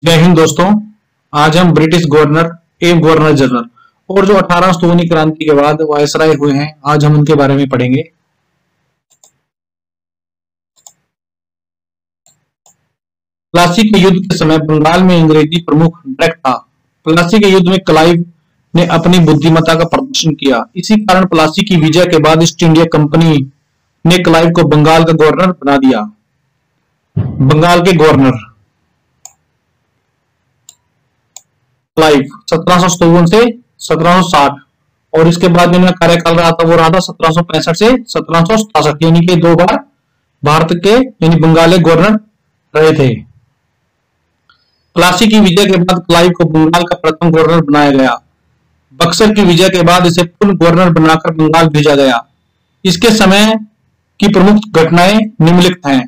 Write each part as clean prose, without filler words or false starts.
जय हिंद दोस्तों। आज हम ब्रिटिश गवर्नर एवं गवर्नर जनरल और जो 1819 क्रांति के बाद वायसराय हुए हैं, आज हम उनके बारे में पढ़ेंगे। प्लासी के युद्ध के समय बंगाल में अंग्रेजी प्रमुख ड्रैक था। प्लासी के युद्ध में क्लाइव ने अपनी बुद्धिमत्ता का प्रदर्शन किया। इसी कारण प्लासी की विजय के बाद ईस्ट इंडिया कंपनी ने क्लाइव को बंगाल का गवर्नर बना दिया। बंगाल के गवर्नर क्लाइव 1757 से 1760 और इसके बाद जिनका कार्यकाल रहा था वो रहा था 1765 से 1767, यानी कि 2 बार भारत के यानी बंगाल के गवर्नर रहे थे। प्लासी की विजय के बाद क्लाइव को बंगाल का प्रथम गवर्नर बनाया गया। बक्सर की विजय के बाद इसे पुनः गवर्नर बनाकर बंगाल भेजा गया। इसके समय की प्रमुख घटनाएं निम्नलिखित हैं।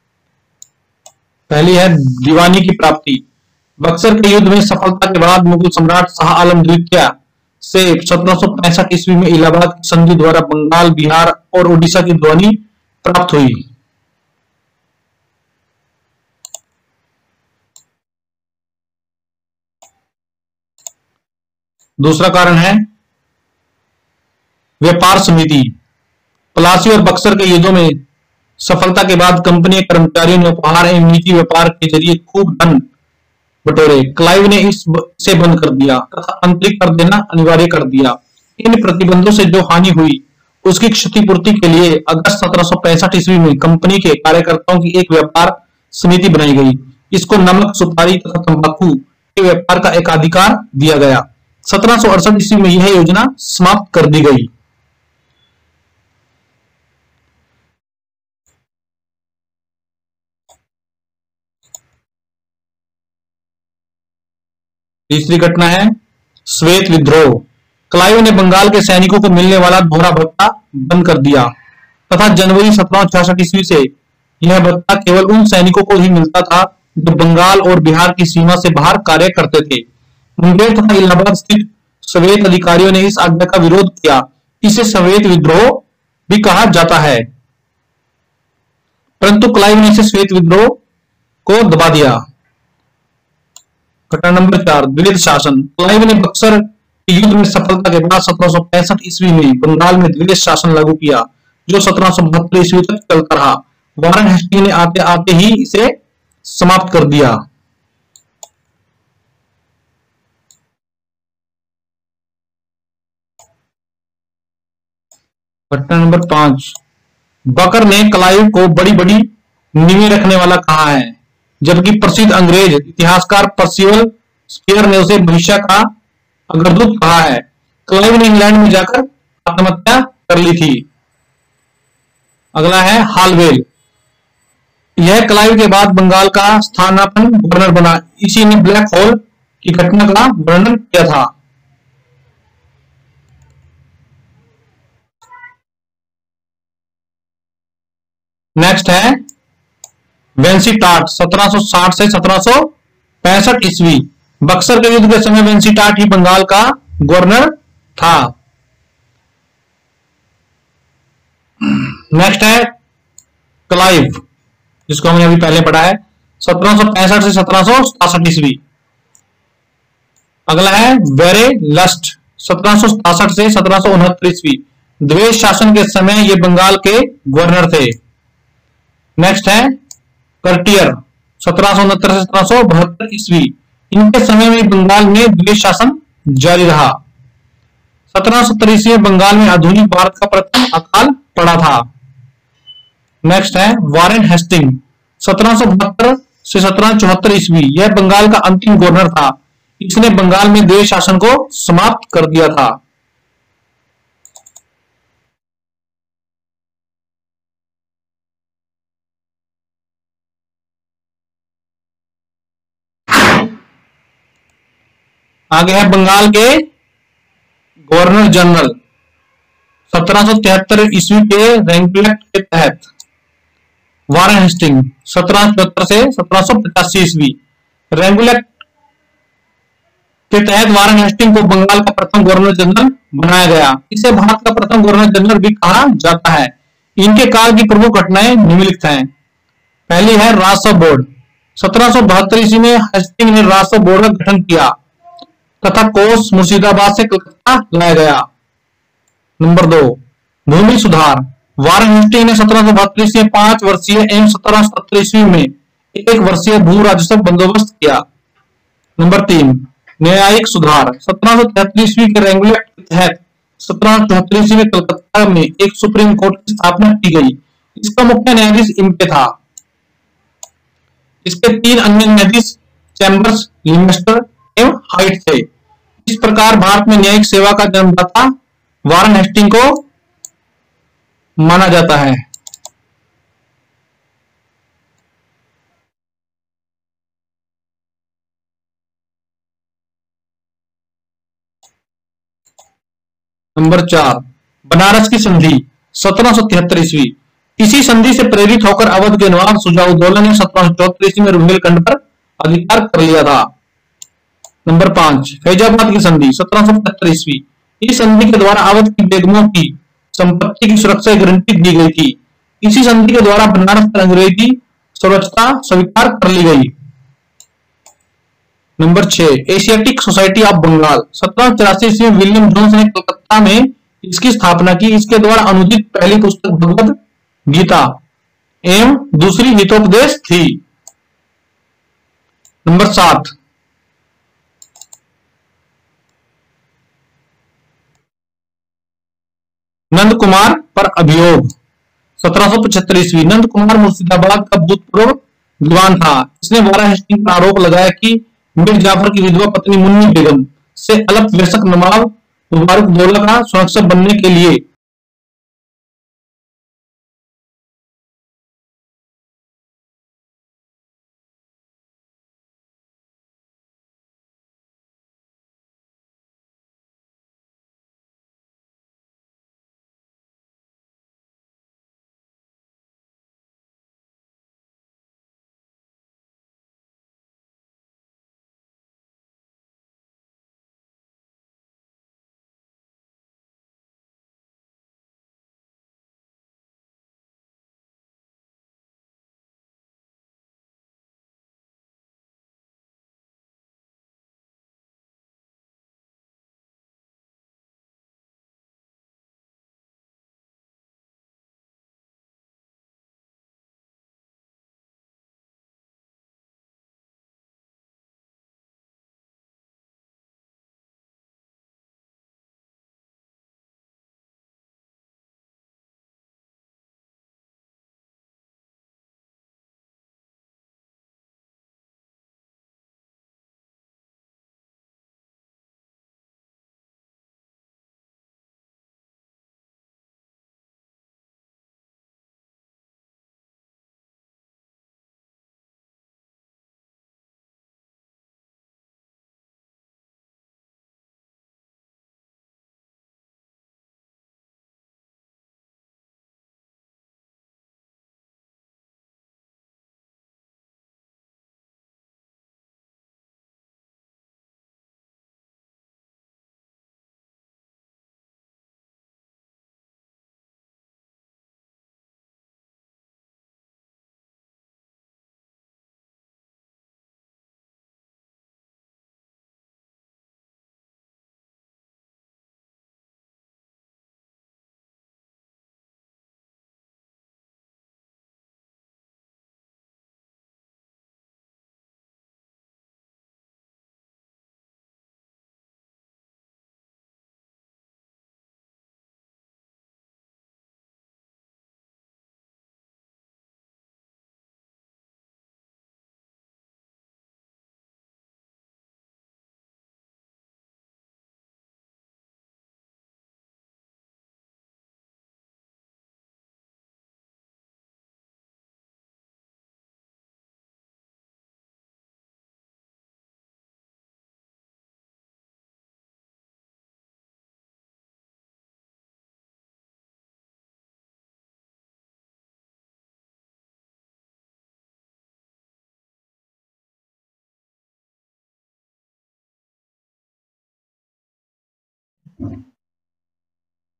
पहली है दीवानी की प्राप्ति। बक्सर के युद्ध में सफलता के बाद मुगल सम्राट शाह आलम द्वितीय से 1765 ईस्वी में इलाहाबाद की संधि द्वारा बंगाल, बिहार और उड़ीसा की दीवानी प्राप्त हुई। दूसरा कारण है व्यापार समिति। प्लासी और बक्सर के युद्धों में सफलता के बाद कंपनी के कर्मचारियों ने उपहार एवं निजी व्यापार के जरिए खूब धन बटोरे। क्लाइव ने इसे बंद कर दिया तथा आंतरिक कर देना अनिवार्य कर दिया। इन प्रतिबंधों से जो हानि हुई उसकी क्षतिपूर्ति के लिए अगस्त 1765 ईस्वी में कंपनी के कार्यकर्ताओं की एक व्यापार समिति बनाई गई। इसको नमक, सुपारी तथा तंबाकू के व्यापार का एकाधिकार दिया गया। 1768 ईस्वी में यह योजना समाप्त कर दी गई। तीसरी घटना है श्वेत विद्रोह। क्लाइव ने बंगाल के सैनिकों को मिलने वाला दोहरा भत्ता बंद कर दिया तथा जनवरी 1766 ईस्वी से यह भत्ता केवल उन सैनिकों को ही मिलता था जो बंगाल और बिहार की सीमा से बाहर कार्य करते थे। मुंगेर तथा इलाहाबाद स्थित श्वेत अधिकारियों ने इस आज्ञा का विरोध किया। इसे श्वेत विद्रोह भी कहा जाता है, परंतु क्लाइव ने इसे श्वेत विद्रोह को दबा दिया। घटना नंबर 4, द्वैध शासन। क्लाइव ने बक्सर के युद्ध में सफलता के बाद 1765 ईस्वी में बंगाल में द्वैध शासन लागू किया, जो 1772 ईस्वी तक चलता रहा। वारेन हेस्टिंग ने आते आते ही इसे समाप्त कर दिया। घटना नंबर 5, बकर ने क्लाइव को बड़ी बड़ी नींवें रखने वाला कहा है, जबकि प्रसिद्ध अंग्रेज इतिहासकार पर्सिवल स्पेयर ने उसे भविष्य का अग्रदूत कहा है। क्लाइव ने इंग्लैंड में जाकर आत्महत्या कर ली थी। अगला है हालवेल। यह क्लाइव के बाद बंगाल का स्थानापन्न गवर्नर बना। इसी ने ब्लैक होल की घटना का वर्णन किया था। नेक्स्ट है वेंसीटाट 1760 से 1765 ईस्वी। बक्सर के युद्ध के समय वेंसीटाट ही बंगाल का गवर्नर था। नेक्स्ट है क्लाइव, जिसको हमने अभी पहले पढ़ा है, 1765 से 1767 ईस्वी। अगला है वेरे लस्ट 1767 से 1769 ईस्वी। द्वैध शासन के समय ये बंगाल के गवर्नर थे। नेक्स्ट है कर्टियर 1769 से 1772 ईस्वी। इनके समय में बंगाल में द्वैध शासन जारी रहा। 1770 ईस्वी में बंगाल में आधुनिक भारत का प्रथम अकाल पड़ा था। नेक्स्ट है वारेन हेस्टिंग 1772 से 1774 ईस्वी। यह बंगाल का अंतिम गवर्नर था। इसने बंगाल में द्वैध शासन को समाप्त कर दिया था। आगे है बंगाल के गवर्नर जनरल 1773 ईस्वी के रैंकुल एक्ट के तहत। वारेन हेस्टिंग 1774 से 1785 ईस्वी। रैंकुल एक्ट के तहत वारेन हेस्टिंग को बंगाल का प्रथम गवर्नर जनरल बनाया गया। इसे भारत का प्रथम गवर्नर जनरल भी कहा जाता है। इनके काल की प्रमुख घटनाएं निम्नलिखित हैं। पहली है राजस्व बोर्ड। 1772 ईस्वी में हेस्टिंग ने राजस्व बोर्ड का गठन किया तथा कोष मुर्शिदाबाद से कलकत्ता लाया गया। नंबर 2, भूमि सुधार। वारेन हेस्टिंग ने 1772 ईस्वी में 5 वर्षीय एवं 1777 ईस्वी में 1 वर्षीय भू राजस्व बंदोबस्त किया। नंबर 3, न्यायिक सुधार। 1773 ईस्वी के रेगुलर एक्ट के तहत 1774 ईस्वी में कलकत्ता में एक सुप्रीम कोर्ट की स्थापना की गई। इसका मुख्य न्यायाधीश इम्पे था। इसके 3 अन्य न्यायाधीश चैम्बर्स, लिमेस्टर एवं हाइट थे। इस प्रकार भारत में न्यायिक सेवा का जन्मदाता वारेन हेस्टिंग को माना जाता है। नंबर 4, बनारस की संधि 1773 ईस्वी। इसी संधि से प्रेरित होकर अवध के नवाब शुजाउद्दौला ने 1774 ईस्वी में रुहेलखंड पर अधिकार कर लिया था। नंबर 5, फैजाबाद की संधि 1775 ईस्वी। इस संधि के द्वारा अवध की बेगमों की संपत्ति की सुरक्षा की गारंटी दी गई थी। इसी संधि के द्वारा बनारस पर अंग्रेजी स्वच्छता स्वीकार कर ली गई। Number 6, Asiatic society of Bengal 1784 ईस्वी में विलियम जोन्स ने कलकत्ता में इसकी स्थापना की। इसके द्वारा अनुदित पहली पुस्तक भगवद गीता एवं दूसरी हितोपदेश थी। नंबर 7, नंद कुमार पर अभियोग 1775 ईस्वी। नंद कुमार मुर्शिदाबाद का भूतपूर्व दीवान था। इसने वारेन हेस्टिंग पर आरोप लगाया कि मीर जाफर की विधवा पत्नी मुन्नी बेगम से अल्पवयस्क नवाब मुबारकउद्दौला का संरक्षक बनने के लिए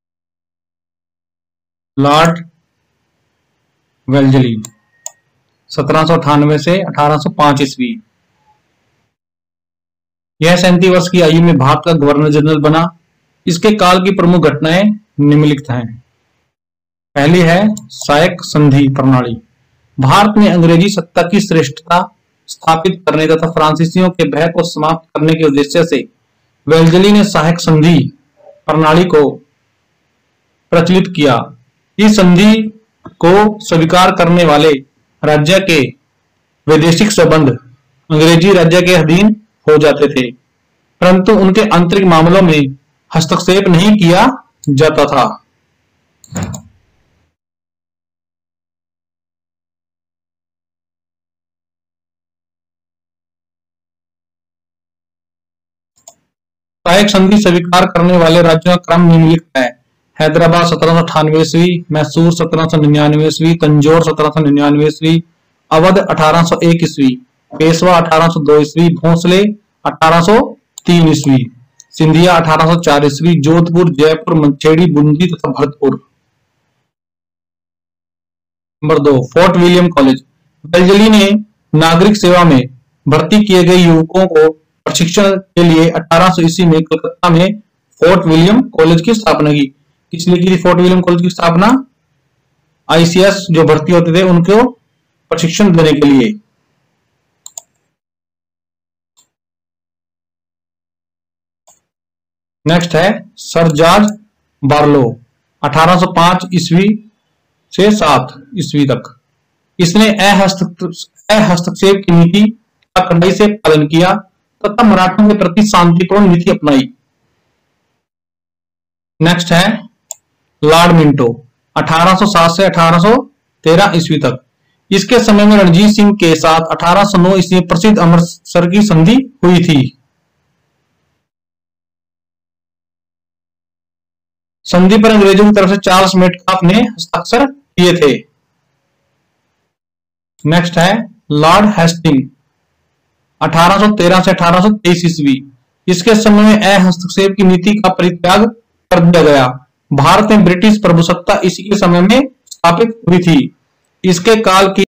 लॉर्ड वेल्जली 1798 से 1805 ईस्वी। यह 37 वर्ष की आयु में भारत का गवर्नर जनरल बना। इसके काल की प्रमुख घटनाएं निम्नलिखित हैं। पहली है सायक संधि प्रणाली। भारत में अंग्रेजी सत्ता की श्रेष्ठता स्थापित करने तथा फ्रांसीसियों के भय को समाप्त करने के उद्देश्य से वेल्जली ने सहायक संधि प्रणाली को प्रचलित किया। इस संधि को स्वीकार करने वाले राज्य के वैदेशिक संबंध अंग्रेजी राज्य के अधीन हो जाते थे, परंतु उनके आंतरिक मामलों में हस्तक्षेप नहीं किया जाता था। सहायक संधि स्वीकार करने वाले राज्यों का क्रम निम्नलिखित है। हैदराबाद 1798 ईस्वी, मैसूर 1799 ईस्वी, तंजौर 1799 ईस्वी, अवध 1801 ईस्वी, पेशवा 1802 ईस्वी, भोसले 1803 ईस्वी, सिंधिया 1804 ईस्वी, जोधपुर, जयपुर, मंछेड़ी, बूंदी तथा Bharatpur. Number 2, Fort William college. Wellesley ने नागरिक सेवा में भर्ती किए गए युवकों को प्रशिक्षण के लिए 1800 ईस्वी में कलकत्ता में फोर्ट विलियम कॉलेज की स्थापना की। किस लिए की थी फोर्ट विलियम कॉलेज की स्थापना? आईसीएस जो भर्ती होते थे उनको प्रशिक्षण देने के लिए। नेक्स्ट है सर जॉर्ज बार्लो, 1805 ईस्वी से 7 ईस्वी तक। इसने अहस्तक्षेप की नीति का कड़ाई से पालन किया तथा मराठों के प्रति शांतिपूर्ण नीति अपनाई। नेक्स्ट है लॉर्ड मिंटो, 1807 से 1813 ईस्वी तक। इसके समय में रणजीत सिंह के साथ 1809 ईस्वी में प्रसिद्ध अमृतसर की संधि हुई थी। संधि पर अंग्रेजों की तरफ से चार्ल्स मेटकाफ ने हस्ताक्षर किए थे। नेक्स्ट है लॉर्ड हेस्टिंग, 1813 से 1823 ईस्वी। इसके समय में हस्तक्षेप की नीति का परित्याग कर दिया गया। भारत में ब्रिटिश प्रभुसत्ता इसी के समय में स्थापित हुई थी। इसके काल की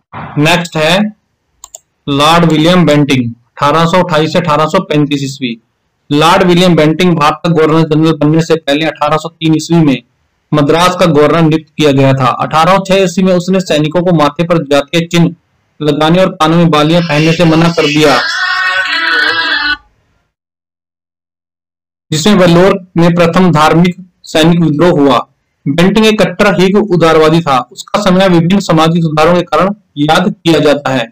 नेक्स्ट है लॉर्ड विलियम बेंटिंग 1828 से 1835 ईस्वी। लॉर्ड विलियम बेंटिंग भारत का गवर्नर जनरल बनने से पहले 1803 ईस्वी में मद्रास का गवर्नर नियुक्त किया गया था। 1806 ईस्वी में उसने सैनिकों को माथे पर जातीय चिन्ह लगाने और कानों में बालियां पहनने से मना कर दिया, जिसमें वेल्लोर में प्रथम धार्मिक सैनिक विद्रोह हुआ। बेंटिंग एक कट्टर हिग उदारवादी था। उसका समय विभिन्न सामाजिक सुधारों के कारण याद किया जाता है।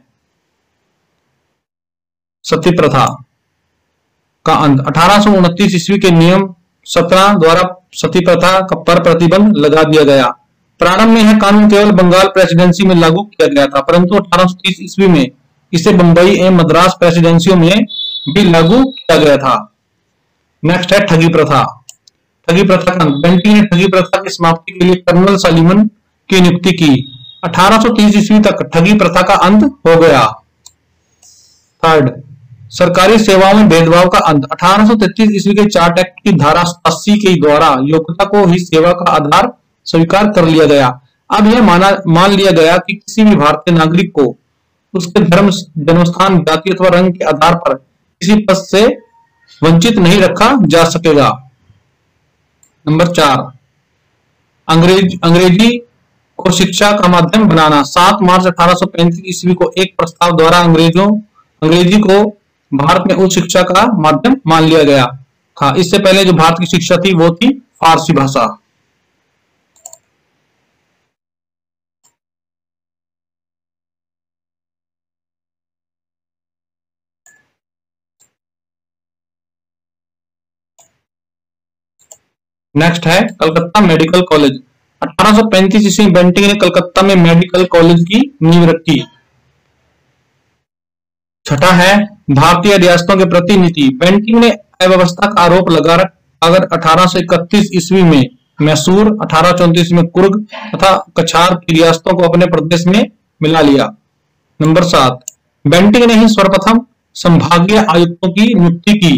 सती प्रथा का अंत 1829 ईस्वी के नियम 17 द्वारा सती प्रथा पर प्रतिबंध लगा दिया गया। प्रारंभ में यह कानून केवल बंगाल प्रेसिडेंसी में लागू किया गया था, परंतु 1830 ईस्वी में इसे बंबई एवं मद्रास प्रेसिडेंसियों में भी लागू किया गया था। नेक्स्ट है ठगी प्रथा। ठगी प्रथा का अंत। बेंटिंग ने ठगी प्रथा की समाप्ति के लिए कर्नल सलीमन की नियुक्ति की। 1830 ईस्वी तक ठगी प्रथा का अंत हो गया। थर्ड, सरकारी सेवाओं में भेदभाव का अंत। 1833 ईस्वी के चार्ट एक्ट की धारा 80 के द्वारा योग्यता को ही सेवा का आधार स्वीकार कर लिया गया। अब यह मान लिया गया कि किसी भी भारतीय नागरिक को उसके धर्म, जन्मस्थान, जाति अथवा रंग के आधार पर किसी पद से वंचित नहीं रखा जा सकेगा। नंबर 4, अंग्रेजी को शिक्षा का माध्यम बनाना। 7 मार्च 1835 ईस्वी को एक प्रस्ताव द्वारा अंग्रेजी को भारत में उच्च शिक्षा का माध्यम मान लिया गया था। इससे पहले जो भारत की शिक्षा थी वो थी फारसी भाषा। नेक्स्ट है कलकत्ता मेडिकल कॉलेज। 1835 ईस्वी में बेंटिंग ने कलकत्ता में मेडिकल कॉलेज की नींव रखी। छठा है भारतीय रियासतों के प्रति नीति। बेंटिंग ने अव्यवस्था का आरोप लगा अगर 1831 ईस्वी में मैसूर, 1834 में कुर्ग तथा कछार की रियासतों को अपने प्रदेश में मिला लिया। नंबर 7, बेंटिंग ने ही सर्वप्रथम संभागीय आयुक्तों की नियुक्ति की।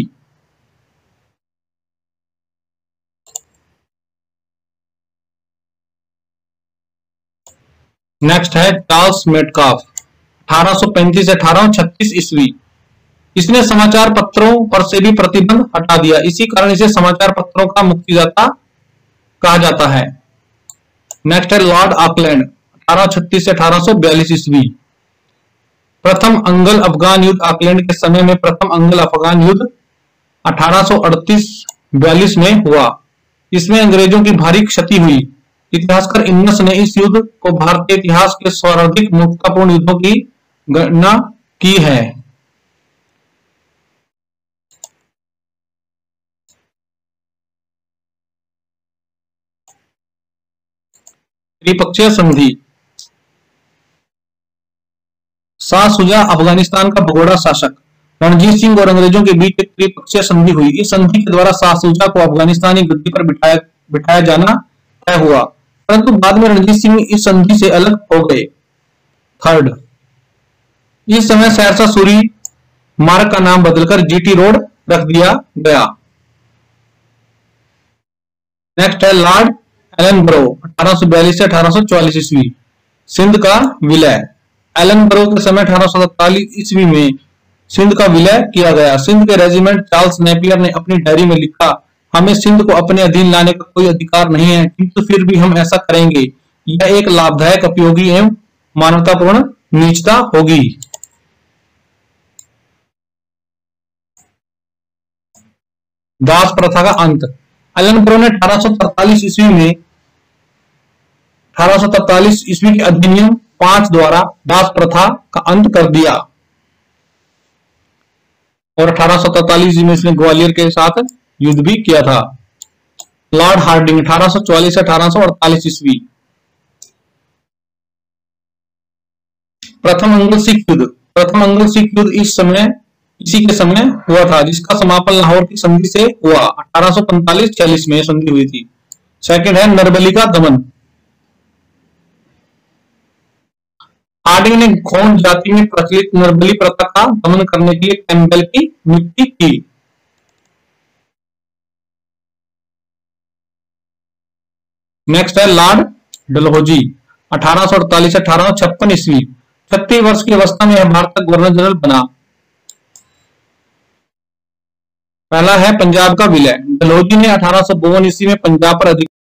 नेक्स्ट है चार्ल्स मेटकाफ 1835 से 1836 ईस्वी। इसने समाचार पत्रों पर से भी प्रतिबंध हटा दिया। इसी कारण इसे समाचार पत्रों का मुक्तिदाता कहा जाता है। नेक्स्ट है लॉर्ड ऑकलैंड 1836 से 1842 ईस्वी। प्रथम अंगल अफगान युद्ध ऑकलैंड के समय में प्रथम अंगल अफगान युद्ध 1838-42 में हुआ। इसमें अंग्रेजों की भारी क्षति हुई। इतिहासकार इन्नस ने इस युद्ध को भारतीय इतिहास के सर्वाधिक मूर्खतापूर्ण युद्धों की गणना की है। त्रिपक्षीय संधि। शाह शुजा अफगानिस्तान का भगोड़ा शासक। रणजीत सिंह और अंग्रेजों के बीच एक त्रिपक्षीय संधि हुई। इस संधि के द्वारा शाह शुजा को अफगानिस्तानी गद्दी पर बिठाया जाना तय हुआ, परंतु बाद में रणजीत सिंह इस संधि से अलग हो गए। थर्ड, इस समय सहरसा सूरी मार्ग का नाम बदलकर जीटी रोड रख दिया गया। नेक्स्ट है लॉर्ड एलनबरो 1842 से 1844 ईस्वी। सिंध का विलय। एलनबरो के समय 1847 ईस्वी में सिंध का विलय किया गया। सिंध के रेजिमेंट चार्ल्स नेपियर ने अपनी डायरी में लिखा, हमें सिंध को अपने अधीन लाने का कोई अधिकार नहीं है, किंतु फिर भी हम ऐसा करेंगे। यह एक लाभदायक, उपयोगी एवं मानवतापूर्ण नीचता होगी। दास प्रथा का अंत। एलनबरो ने 1843 ईस्वी के अधिनियम 5 द्वारा दास प्रथा का अंत कर दिया और 1843 में इसने ग्वालियर के साथ युद्ध भी किया था। लॉर्ड हार्डिंग 1844 से 1848 ईस्वी। प्रथम अंग्लो सिख युद्ध। प्रथम अंग्लो सिख युद्ध इसी के समय हुआ था, जिसका समापन लाहौर की संधि से हुआ। 1845-46 में संधि हुई थी। सेकंड है नरबली का दमन। हार्डिंग ने गोंड जाति में प्रचलित नरबली प्रथा का दमन करने के लिए कैम्पबेल की नियुक्ति की। नेक्स्ट है लॉर्ड डलहौजी 1848 से 1856 ईस्वी। 36 वर्ष की अवस्था में यह भारत का गवर्नर जनरल बना। पहला है पंजाब का विलय। डलहौजी ने 1852 ईस्वी में पंजाब पर अधिकार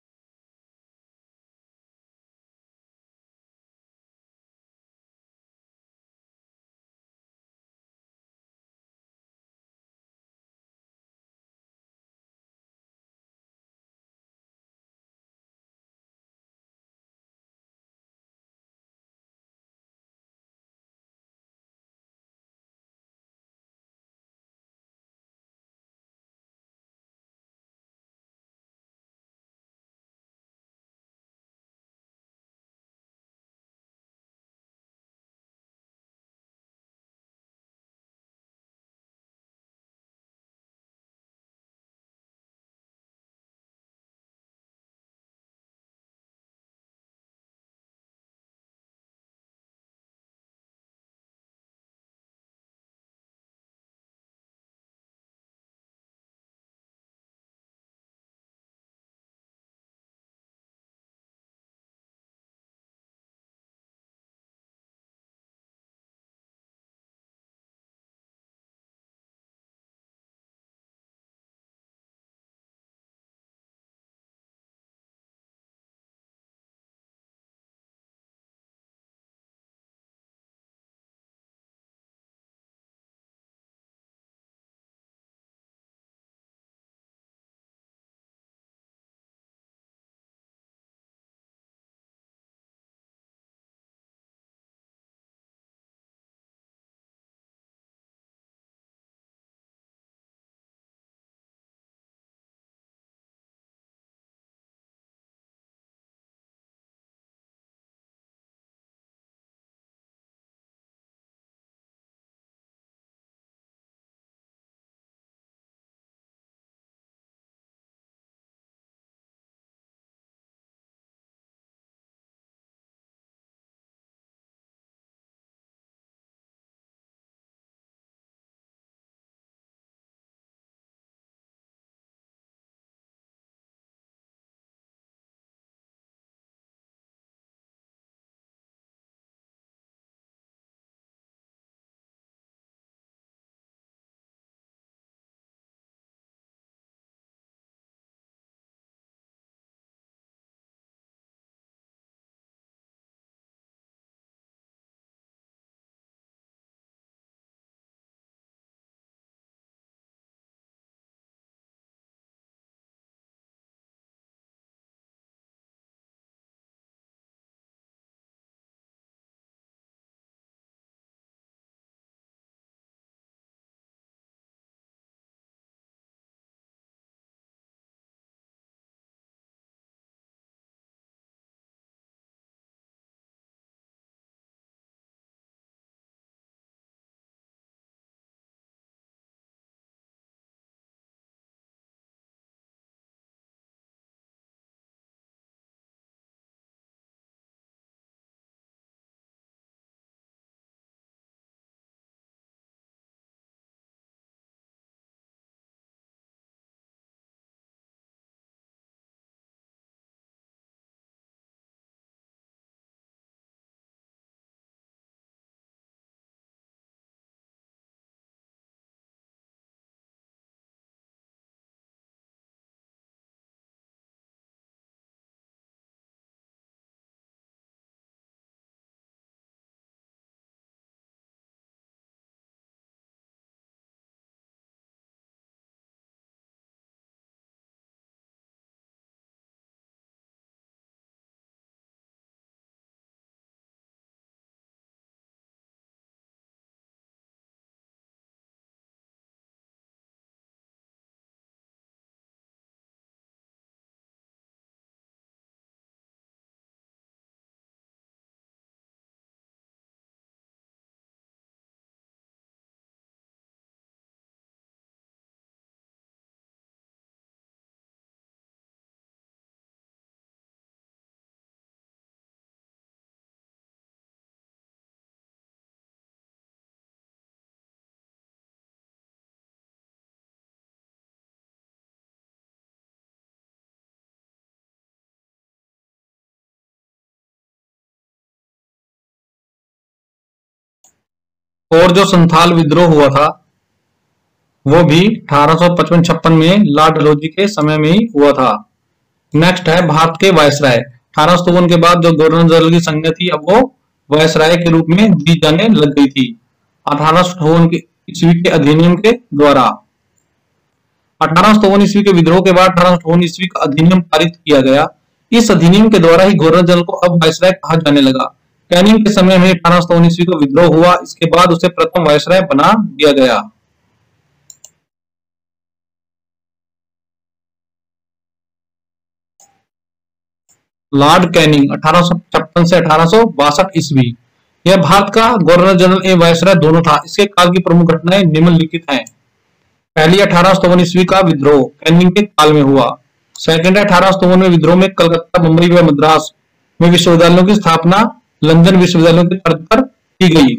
और जो संथाल विद्रोह हुआ था वो भी 1855-56 में लॉर्ड डलहौजी के समय में ही हुआ था। नेक्स्ट है भारत के वायसराय। 1857 के बाद जो गवर्नर जनरल की संज्ञा थी अब वो वायसराय के रूप में दी जाने लग गई थी 1858 के ईस्वी के अधिनियम के द्वारा। 1857 ईस्वी के विद्रोह के बाद 1858 ईस्वी का अधिनियम पारित किया गया। इस अधिनियम के द्वारा ही गवर्नर जनरल को अब वायसराय कहा जाने लगा। कैनिंग के समय में 1857 ईस्वी का विद्रोह हुआ, इसके बाद उसे प्रथम वायसराय बना दिया गया। लॉर्ड कैनिंग 1856 से 1862 ईस्वी, यह भारत का गवर्नर जनरल एवं वायसराय दोनों था। इसके काल की प्रमुख घटनाएं निम्नलिखित हैं। पहली 1857 ईस्वी का विद्रोह कैनिंग के काल में हुआ। सेकंड है 1857 में विद्रोह में कलकत्ता, मुंबई व मद्रास में विश्वविद्यालयों की स्थापना लंदन विश्वविद्यालयों के तर्ज पर की गई।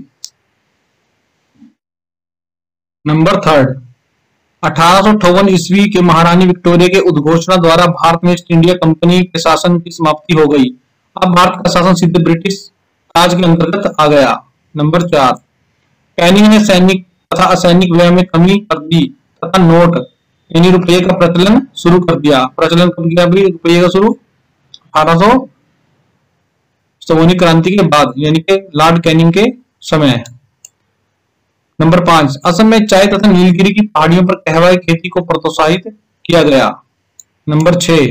नंबर थर्ड, 1858 ईस्वी के महारानी विक्टोरिया के उद्घोषणा द्वारा भारत में ईस्ट इंडिया कंपनी के शासन की समाप्ति हो गई। अब भारत का शासन सीधे ब्रिटिश राज के अंतर्गत आ गया। नंबर चार, कैनिंग ने सैनिक तथा असैनिक व्यय में कमी कर दी तथा नोट यानी रुपये का प्रचलन शुरू कर दिया। प्रचलन कब किया भी रुपये का शुरू? 1857 क्रांति के बाद यानी कि लॉर्ड कैनिंग के समय। नंबर पांच, असम में चाय तथा नीलगिरी की पहाड़ियों पर कहवा की खेती को प्रोत्साहित किया गया। नंबर छह,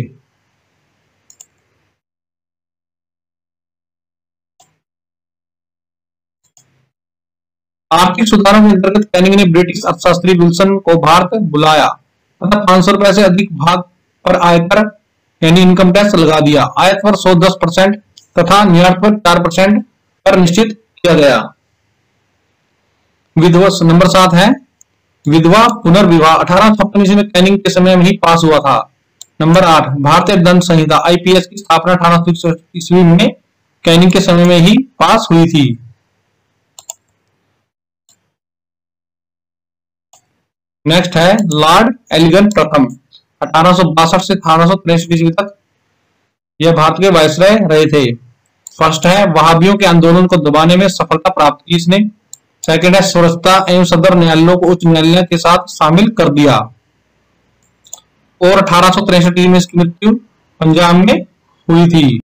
आर्थिक सुधारों के अंतर्गत कैनिंग ने ब्रिटिश अर्थशास्त्री विल्सन को भारत बुलाया तथा 500 रुपए से अधिक भाग पर आयकर यानी इनकम टैक्स लगा दिया। आयत पर 110% तथा निर्यात पर 4% पर निश्चित किया गया। विधवा नंबर सात है विधवा पुनर्विवाह 1856 ईस्वी में कैनिंग के समय में ही पास हुआ था। नंबर आठ, भारतीय दंड संहिता आईपीएस की स्थापना 1860 ईस्वी में कैनिंग के समय में ही पास हुई थी। नेक्स्ट है लॉर्ड एलिगन प्रथम 1862 से 1863 ईस्वी तक यह भारत के वायसराय रहे थे। फर्स्ट है वहाबियों के आंदोलन को दबाने में सफलता प्राप्त की इसने। सेकंड है स्वच्छता एवं सदर न्यायालयों को उच्च न्यायालय के साथ शामिल कर दिया। और 1863 में इसकी मृत्यु पंजाब में हुई थी।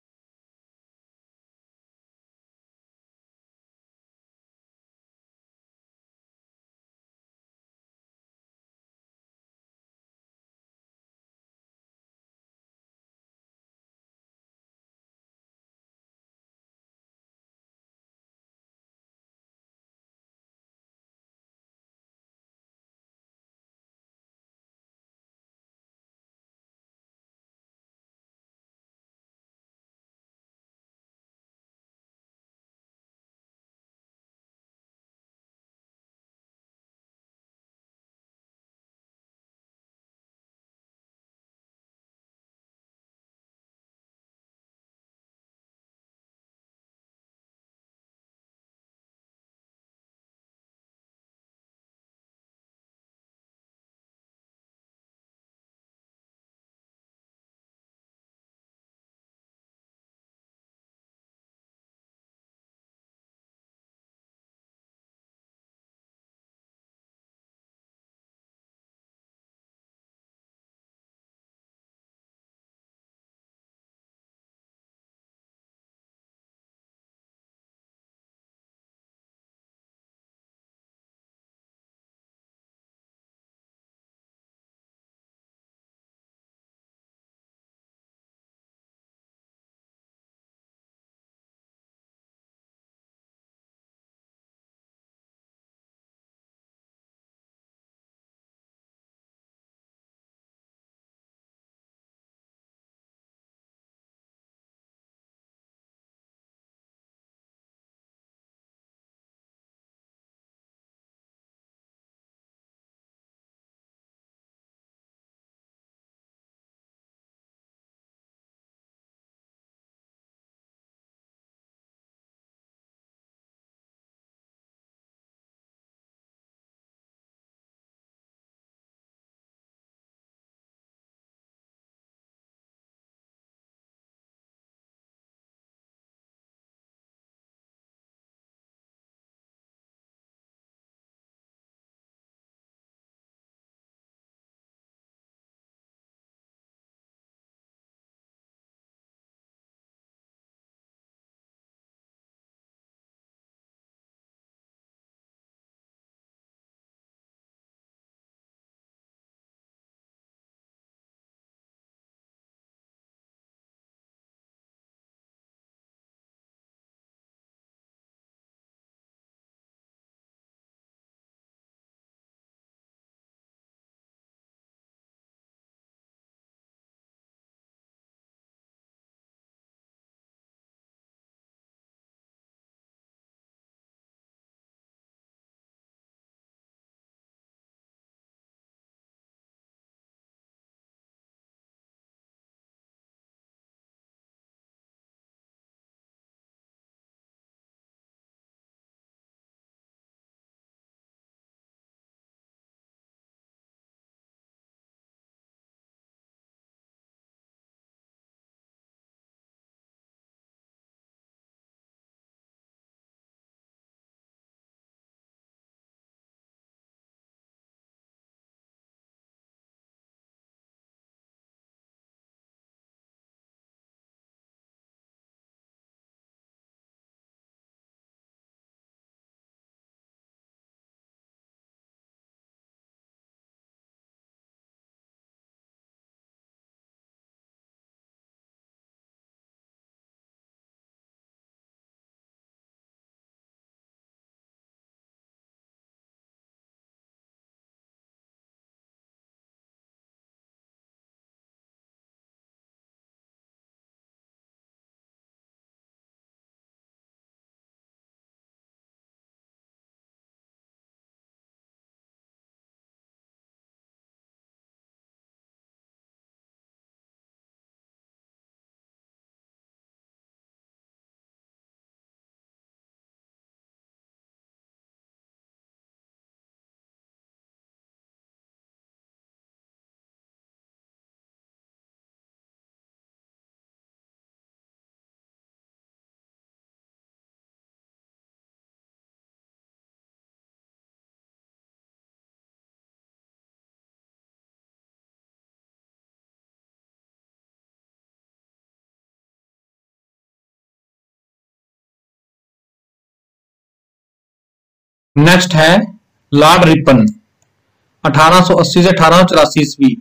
नेक्स्ट है लॉर्ड रिपन, 1880 से 1884 ईस्वी।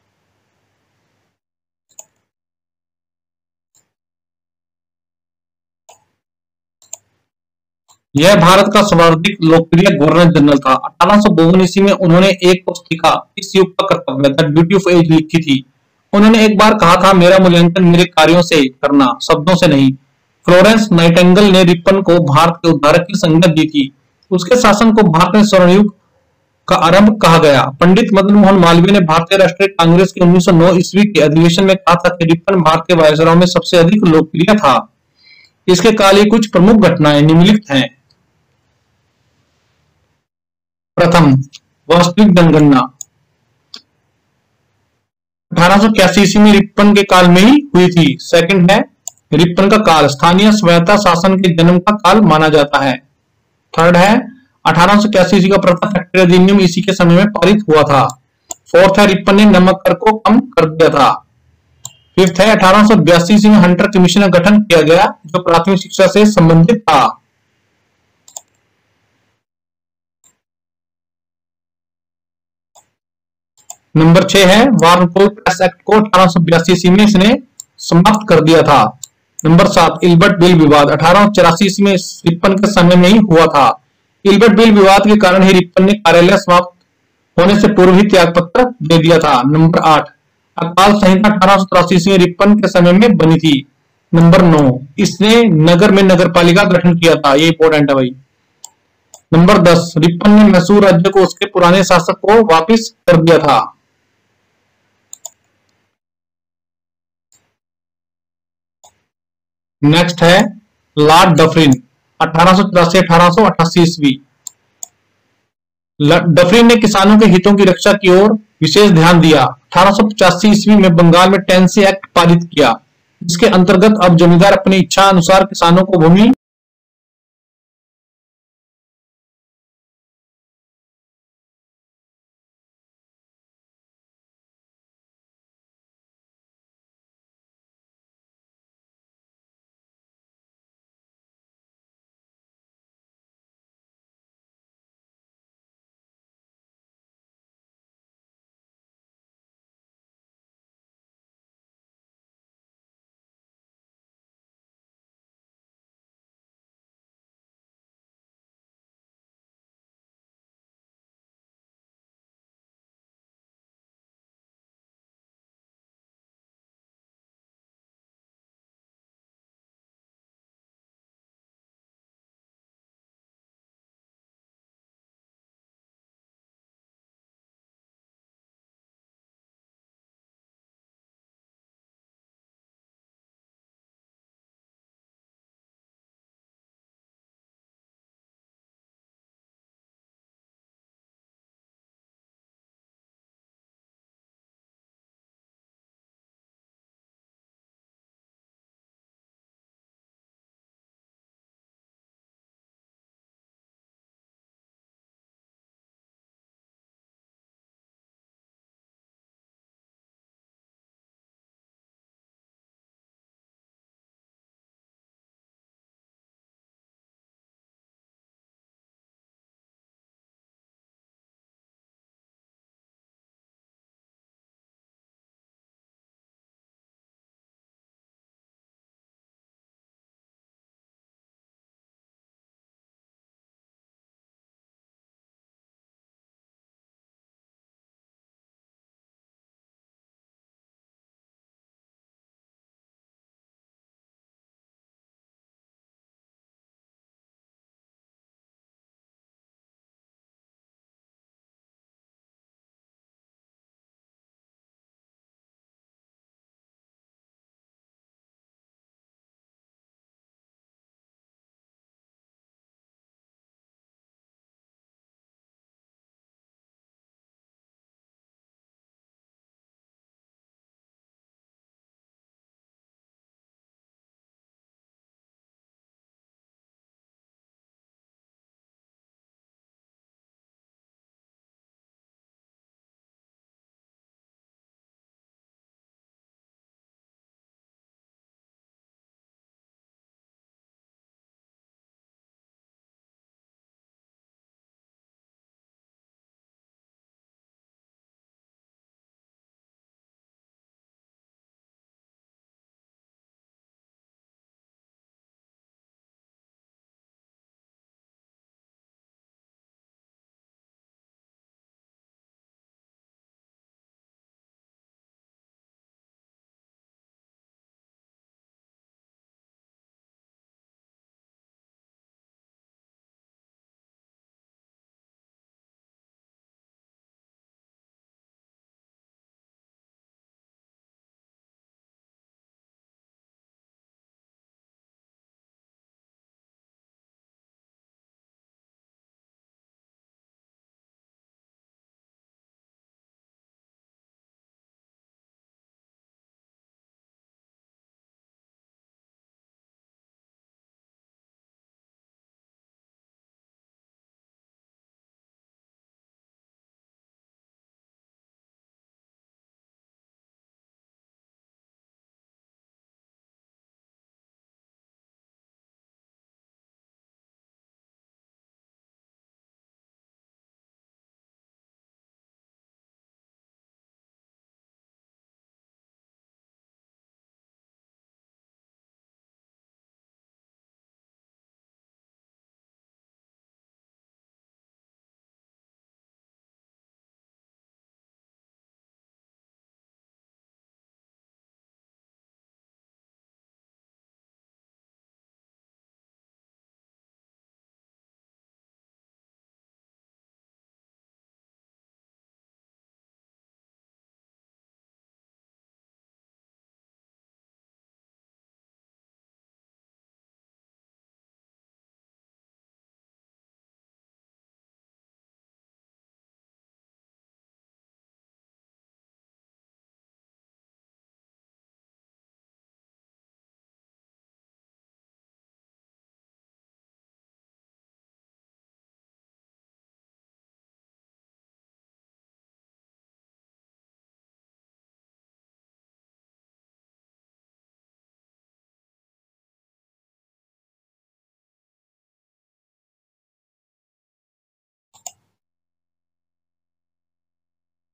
यह भारत का सर्वाधिक लोकप्रिय गवर्नर जनरल था। 1852 ईस्वी में उन्होंने एक पुस्तिका इस युग का कर्तव्य द ब्यूटी ऑफ एज लिखी थी। उन्होंने एक बार कहा था, मेरा मूल्यांकन मेरे कार्यों से करना, शब्दों से नहीं। फ्लोरेंस नाइटिंगेल ने रिपन को भारत के उद्धारक की संज्ञा दी थी। उसके शासन को भारत में स्वर्ण युग का आरंभ कहा गया। पंडित मदन मोहन मालवीय ने भारतीय राष्ट्रीय कांग्रेस के 1909 ईस्वी के अधिवेशन में कहा था कि रिपन भारत के वायसराय में सबसे अधिक लोकप्रिय था। इसके काल की कुछ प्रमुख घटनाएं निम्नलिखित हैं। प्रथम, वास्तविक जनगणना 1881 ईस्वी में रिपन के काल में ही हुई थी। सेकंड है, रिपन का काल स्थानीय स्वायत्ता शासन के जन्म का काल माना जाता है। थर्ड है, 1881 ईस्वी का प्रथम फैक्ट्री अधिनियम इसी के समय में पारित हुआ था। फोर्थ है, रिपन ने नमक कर को कम कर दिया था। फिफ्थ है, 1882 ईस्वी में हंटर कमीशन का गठन किया गया जो प्राथमिक शिक्षा से संबंधित था। नंबर 6 है, वारनपोल प्रेस एक्ट को 1882 ईस्वी में इसने समाप्त कर दिया था। नंबर 7, इल्बर्ट बिल विवाद 1884 ईस्वी में रिपन के समय में ही हुआ था। इल्बर्ट बिल विवाद के कारण ही रिपन ने कार्यालय समाप्त होने से पूर्व ही त्याग पत्र दे दिया था। नंबर 8, अकाल संहिता 1883 ईस्वी में रिपन के समय में बनी थी। नंबर 9, इसने नगर में नगर पालिका गठन किया था। ये इंपॉर्टेंट है भाई। नंबर 10, रिपन ने मैसूर राज्य को उसके पुराने शासक को वापिस कर दिया था। नेक्स्ट है लॉर्ड डफरिन, 1884-1888 ईस्वी। डफरिन ने किसानों के हितों की रक्षा की ओर विशेष ध्यान दिया। 1885 ईस्वी में बंगाल में टेनेसी एक्ट पारित किया, जिसके अंतर्गत अब जमींदार अपनी इच्छा अनुसार किसानों को भूमि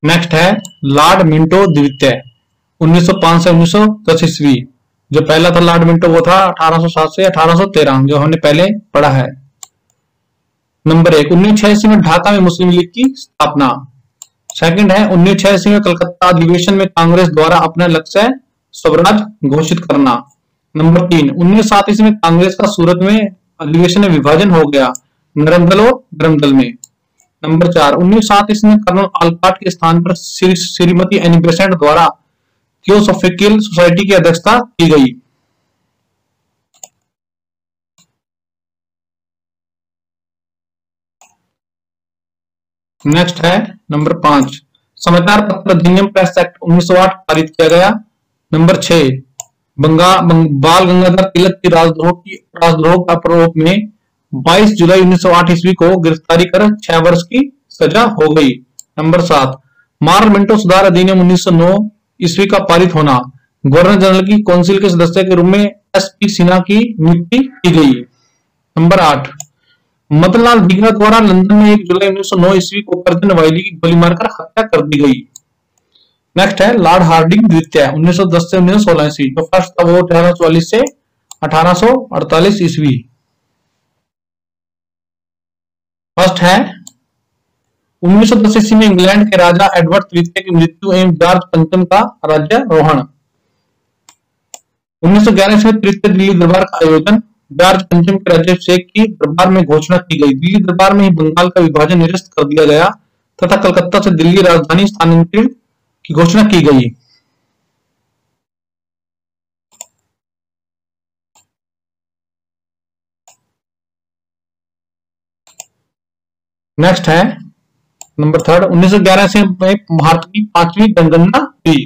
नेक्स्ट है लॉर्ड मिंटो द्वितीय, 1905 से 1910 ईस्वी। जो पहला था लॉर्ड मिंटो वो था 1807 से 1813, जो हमने पहले पढ़ा है। नंबर 1, 1986 में ढाका में मुस्लिम लीग की स्थापना। सेकंड है 1986 में कलकत्ता अधिवेशन में कांग्रेस द्वारा अपना लक्ष्य स्वराज घोषित करना। नंबर 3, 1907 ईस्वी में कांग्रेस का सूरत में अधिवेशन में विभाजन हो गया, नरम दल और गरम दल में। नंबर 4, 1907 ईस्वी में कर्नल आलकाट के स्थान पर श्रीमती एनी बेसेंट द्वारा थियोसॉफिकल सोसाइटी की अध्यक्षता की गई। नेक्स्ट है नंबर 5, समाचार पत्र अधिनियम प्रेस एक्ट 1908 पारित किया गया। नंबर 6, बाल गंगाधर तिलक की राजद्रोह का आरोप में 22 जुलाई 1908 ईस्वी को गिरफ्तारी कर 6 वर्ष की सजा हो गई। नंबर 7, मार्ल मिंटो सुधार अधिनियम 1909 ईस्वी का पारित होना, गवर्नर जनरल की काउंसिल के सदस्य के रूप में एस.पी. सिन्हा की नियुक्ति की गई। नंबर 8, मदनलाल ढींगरा द्वारा लंदन में 1 जुलाई 1909 ईस्वी को कर्जन वायली की गोली मारकर हत्या कर दी गई। नेक्स्ट है लॉर्ड हार्डिंग द्वितीय, 1910 से 1916 ईस्वी। जो फर्स्ट था वो 1844 से 1848 ईस्वी। फर्स्ट है 1910 ईस्वी में इंग्लैंड के राजा एडवर्ड तृतीय की मृत्यु एवं जॉर्ज पंचम का राज्यारोहण। 1911 ईस्वी में तृतीय दिल्ली दरबार का आयोजन, जॉर्ज पंचम के राज्याभिषेक की दरबार में घोषणा की गई। दिल्ली दरबार में ही बंगाल का विभाजन निरस्त कर दिया गया तथा कलकत्ता से दिल्ली राजधानी स्थानांतरित की घोषणा की गई। नेक्स्ट है नंबर 3, 1911 से भारत की 5वीं जनगणना हुई।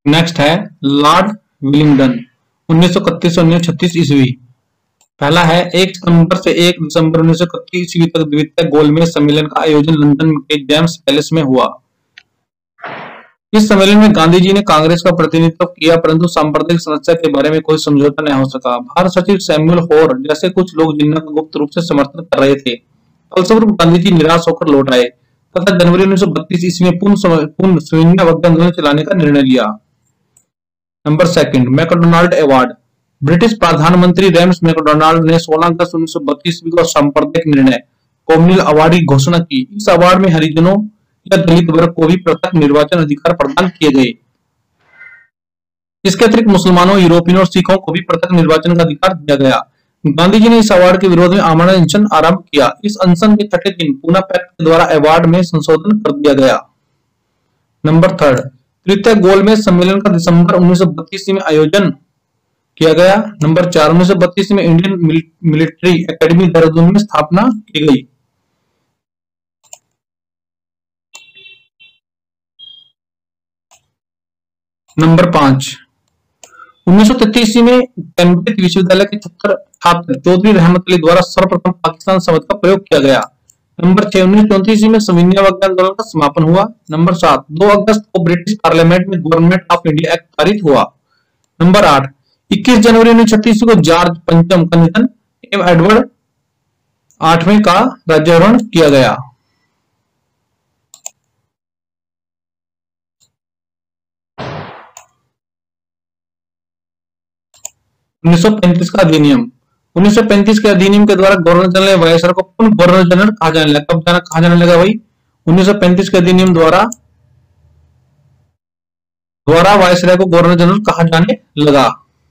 नेक्स्ट है लॉर्ड विलिंगडन 1931 से 1936 ईस्वी। पहला है 1 सितंबर से 1 दिसंबर 1931 ईस्वी तक द्वितीय गोलमेज सम्मेलन का आयोजन लंदन के जेम्स पैलेस में हुआ। इस सम्मेलन में गांधी जी ने कांग्रेस का प्रतिनिधित्व किया, परंतु सांप्रदायिक समस्या के बारे में कोई समझौता नहीं हो सका। भारत सचिव सैमुअल होर जैसे कुछ लोग जिन्ना का गुप्त रूप से समर्थन कर रहे थे। फलस्वरूप गांधी जी निराश होकर लौट आए तथा जनवरी 1932 ईस्वी में पूर्ण शून्यावधि आंदोलन चलाने का निर्णय लिया। Number second, MacDonald award. British प्रधानमंत्री रेम्स मैकडोनाल्ड ने 16 अगस्त 1932 को सांप्रदायिक निर्णय कॉमनवेल्थ अवार्ड की घोषणा की। इस अवार्ड में हरिजनों या दलित वर्ग को भी प्रत्यक्ष निर्वाचन अधिकार प्रदान किए गए। इसके अतिरिक्त मुसलमानों, यूरोपियनों और सिखों को भी प्रत्यक्ष निर्वाचन का अधिकार दिया गया। गांधी जी ने इस अवार्ड के विरोध में आमरण अनशन आरंभ किया। इस अनशन के छठे दिन पूना पैक्ट के द्वारा अवार्ड में संशोधन कर दिया गया। नंबर थर्ड, तृतीय गोलमेज सम्मेलन का दिसंबर 1932 में आयोजन किया गया। नंबर 4, 1932 में इंडियन मिलिट्री एकेडमी देहरादून में स्थापना की गई। नंबर 5, 1933 में कैम्ब्रिज विश्वविद्यालय के छात्र चौधरी रहमत अली द्वारा सर्वप्रथम पाकिस्तान शब्द का प्रयोग किया गया। नंबर 6, 1934 में सविनय आंदोलन का समापन हुआ। नंबर 7, 2 अगस्त को ब्रिटिश पार्लियामेंट में गवर्नमेंट ऑफ इंडिया एक्ट पारित हुआ। नंबर 8, 21 जनवरी 1936 को जॉर्ज पंचम का निधन एवं एडवर्ड 8वें का राज्यारोहण किया गया। उन्नीस सौ 35 का अधिनियम। 1935 के अधिनियम के द्वारा गवर्नर जनरल ने वायसराय को पुनः गवर्नर जनरल कहा जाने लगा। कब कहा जाने लगा भाई? 1935 के अधिनियम द्वारा वायसराय को गवर्नर जनरल कहा जाने लगा।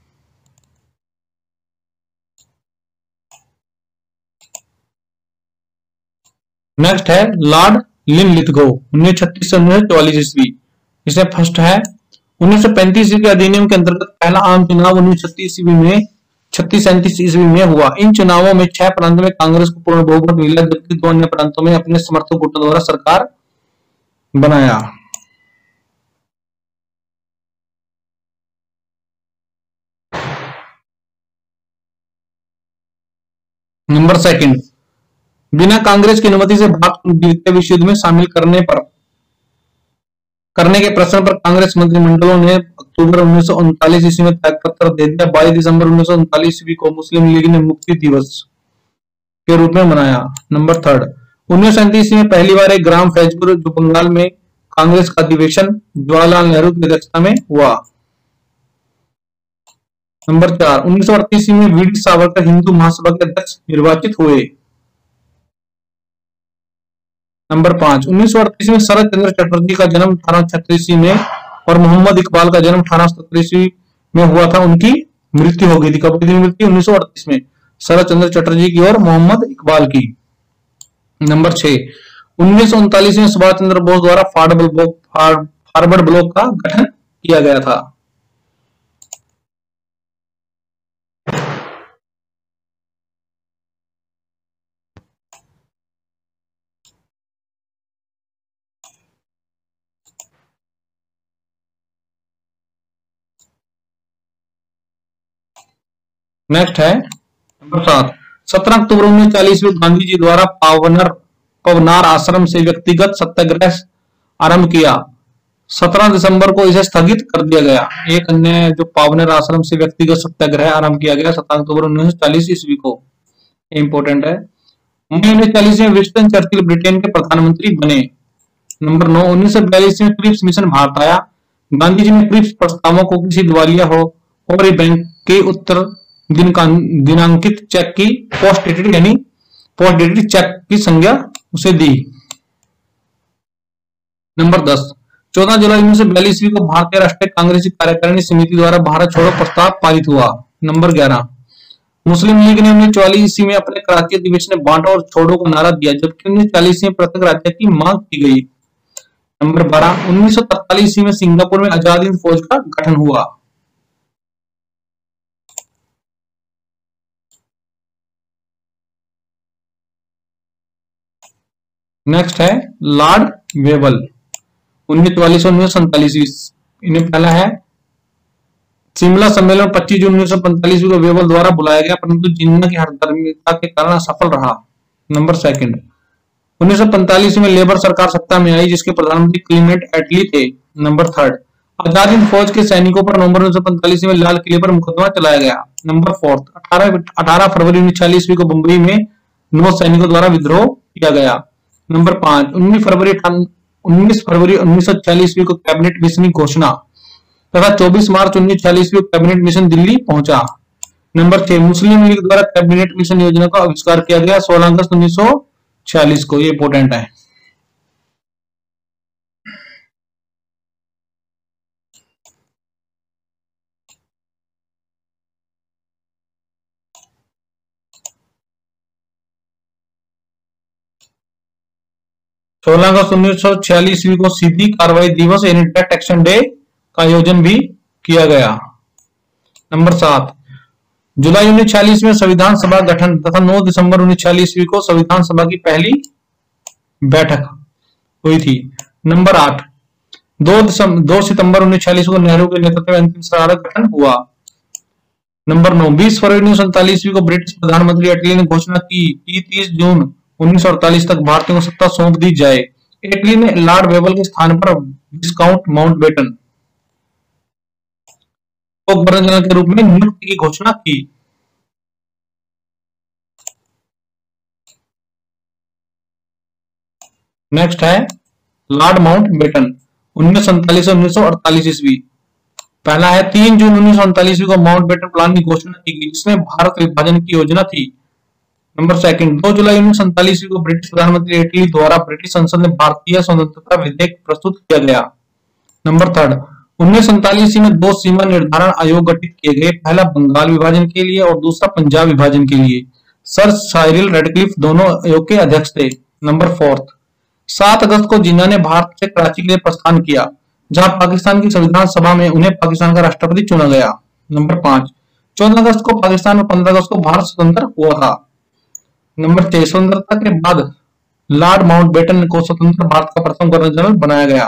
नेक्स्ट है लॉर्ड लिनलिथगो 1936 से 1944 ईस्वी। इसमें फर्स्ट है 1935 के अधिनियम के अंतर्गत पहला आम चुनाव 1936-37 ईस्वी में हुआ। इन चुनावों में 6 प्रांतों में कांग्रेस को पूर्ण बहुमत मिला, जबकि 2 अन्य प्रांतों में अपने समर्थक गुटों द्वारा सरकार बनाया। नंबर सेकंड, बिना कांग्रेस की अनुमति से भारत को द्वितीय विश्व युद्ध में शामिल करने के प्रश्न पर कांग्रेस मंत्रिमंडलों ने अक्टूबर 1939 ईस्वी में त्यागपत्र दे दिया। 22 दिसंबर 1939 ईस्वी को मुस्लिम लीग ने मुक्ति दिवस के रूप में मनाया। नंबर थर्ड, 1937 में पहली बार एक ग्राम फैजपुर जो बंगाल में कांग्रेस का अधिवेशन जवाहरलाल नेहरू की अध्यक्षता में हुआ। नंबर 4, 1938 में वीडी सावरकर हिंदू महासभा के अध्यक्ष निर्वाचित हुए। नंबर 5, 1938 में शरद चंद्र चटर्जी का जन्म 1836 में और मोहम्मद इकबाल का जन्म 1877 में हुआ था। उनकी मृत्यु हो गई थी। कब की मृत्यु? 1938 में शरद चंद्र चटर्जी की और मोहम्मद इकबाल की। नंबर 6, 1939 में सुभाष चंद्र बोस द्वारा फॉरवर्ड ब्लॉक का गठन किया गया था। नेक्स्ट है नंबर 7, 17 अक्टूबर 1940 में गांधी जी द्वारा पवनार आश्रम से व्यक्तिगत सत्याग्रह आरंभ किया। 17 दिसंबर को इसे स्थगित कर दिया गया। एक अन्य जो पावनर आश्रम से व्यक्तिगत सत्याग्रह आरंभ किया गया 17 अक्टूबर 1940 ईस्वी को, इंपोर्टेंट है। 1940 में विंस्टन चर्चिल ब्रिटेन के प्रधानमंत्री बने। नंबर 9, 1942 में क्रिप्स मिशन भारत आया। गांधी जी ने क्रिप्स प्रस्तावों को किसी दिवालिया हो और बैंक के उत्तर दिनांकित चेक की पोस्ट डेटेड चेक की संज्ञा उसे दी। नंबर 10, 14 जुलाई 1942 को भारतीय राष्ट्रीय कांग्रेस कार्यकारिणी समिति द्वारा भारत छोड़ो प्रस्ताव पारित हुआ। नंबर 11, मुस्लिम लीग ने 1944 ईस्वी में अपने कराची अधिवेशन में बांटो और छोड़ो का नारा दिया, जबकि 1940 में प्रत्येक राज्य की मांग की गई। नंबर 12, 1943 ईस्वी में सिंगापुर में आजाद हिंद फौज का गठन हुआ। नेक्स्ट है लॉर्ड वेवल 1944 और 1947। इन्हें पहला है शिमला सम्मेलन 25 जून 1945 को वेबल द्वारा बुलाया गया, परंतु जिन्ना की हठधर्मिता के कारण असफल रहा। नंबर सेकंड, 1945 में लेबर सरकार सत्ता में आई जिसके प्रधानमंत्री क्लीमेंट एटली थे। नंबर थर्ड, आजाद हिंद फौज के सैनिकों पर नवंबर 1945 में लाल किले पर मुकदमा चलाया गया। नंबर फोर्थ, 18 फरवरी 1946 को मुंबई में 9 सैनिकों द्वारा विद्रोह किया गया। नंबर 5, 19 फरवरी 1946 को कैबिनेट मिशन की घोषणा तथा 24 मार्च 1946 को कैबिनेट मिशन दिल्ली पहुंचा। नंबर 6, मुस्लिम लीग द्वारा कैबिनेट मिशन योजना का आविष्कार किया गया 16 अगस्त 1946 को। ये इंपोर्टेंट है। सोलह अगस्त 1946 को सीधी कार्रवाई दिवस यानी डायरेक्ट एक्शन डे का आयोजन भी किया गया। नंबर 7, जुलाई 1946 में संविधान सभा गठन तथा 9 दिसंबर 1946 को संविधान सभा की पहली बैठक हुई थी। नंबर 8, 2 सितंबर 1946 को नेहरू के नेतृत्व में अंतिम सरकार का गठन हुआ। नंबर 9, 20 फरवरी 1947 को ब्रिटिश प्रधानमंत्री एटली ने घोषणा की कि 30 जून 1948 तक भारतीयों को सत्ता सौंप दी जाए। एटली ने लॉर्ड वेबल के स्थान पर विस्काउंट माउंटबेटन को गवर्नर जनरल के रूप में नियुक्ति की घोषणा की। नेक्स्ट है लॉर्ड माउंटबेटन 1947 से 1948 ईस्वी। पहला है 3 जून 1947 को माउंटबेटन प्लान की घोषणा की गई जिसमें भारत विभाजन की योजना थी। नंबर सेकंड, 2 जुलाई 1947 को ब्रिटिश प्रधानमंत्री एटली द्वारा ब्रिटिश संसद में भारतीय स्वतंत्रता विधेयक प्रस्तुत किया गया। नंबर थर्ड, 1947 में 2 सीमा निर्धारण आयोग गठित किए गए, पहला बंगाल विभाजन के लिए और दूसरा पंजाब विभाजन के लिए। सर साइरिल रेडक्लिफ दोनों आयोग के अध्यक्ष थे। नंबर फोर्थ, 7 अगस्त को जिन्ना ने भारत से कराची के लिए प्रस्थान किया जहां पाकिस्तान की संविधान सभा में उन्हें पाकिस्तान का राष्ट्रपति चुना गया। नंबर 5, 14 अगस्त को पाकिस्तान और 15 अगस्त को भारत स्वतंत्र हुआ था। नंबर 6, स्वतंत्रता के बाद लॉर्ड माउंटबेटन को स्वतंत्र भारत का प्रथम गवर्नर जनरल बनाया गया।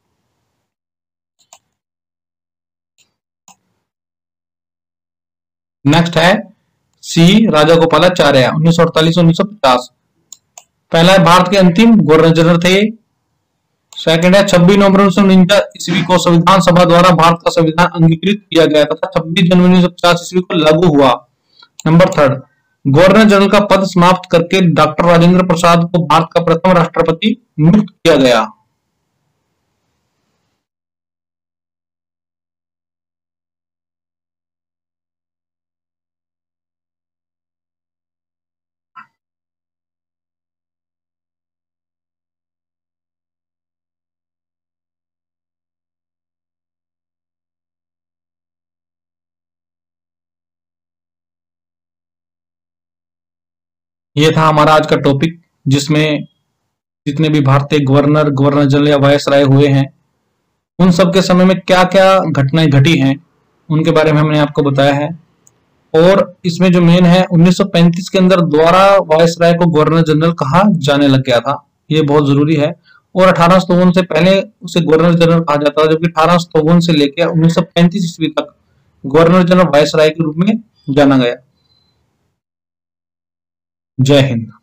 नेक्स्ट है सी राजागोपालाचार्य 1948-1950। पहला है भारत के अंतिम गवर्नर जनरल थे। सेकंड है 26 नवंबर 1949 ईस्वी को संविधान सभा द्वारा भारत का संविधान अंगीकृत किया गया तथा 26 जनवरी 1950 ईस्वी को लागू हुआ। नंबर थर्ड, गवर्नर जनरल का पद समाप्त करके डॉक्टर राजेंद्र प्रसाद को भारत का प्रथम राष्ट्रपति नियुक्त किया गया। ये था हमारा आज का टॉपिक जिसमें जितने भी भारतीय गवर्नर गवर्नर जनरल या वायसराय हुए हैं उन सब के समय में क्या क्या घटनाएं घटी हैं उनके बारे में हमने आपको बताया है। और इसमें जो मेन है 1935 के अंदर द्वारा वायसराय को गवर्नर जनरल कहा जाने लग गया था, ये बहुत जरूरी है। और 1857 से पहले उसे गवर्नर जनरल कहा जाता था जबकि 1857 से लेकर 1935 ईस्वी तक गवर्नर जनरल वायसराय के रूप में जाना गया। जय हिंद।